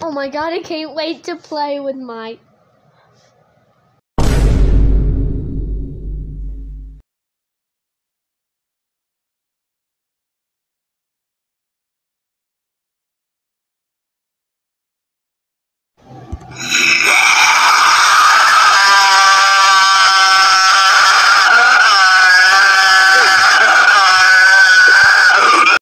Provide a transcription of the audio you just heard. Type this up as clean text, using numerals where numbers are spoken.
Oh my god, I can't wait to play with my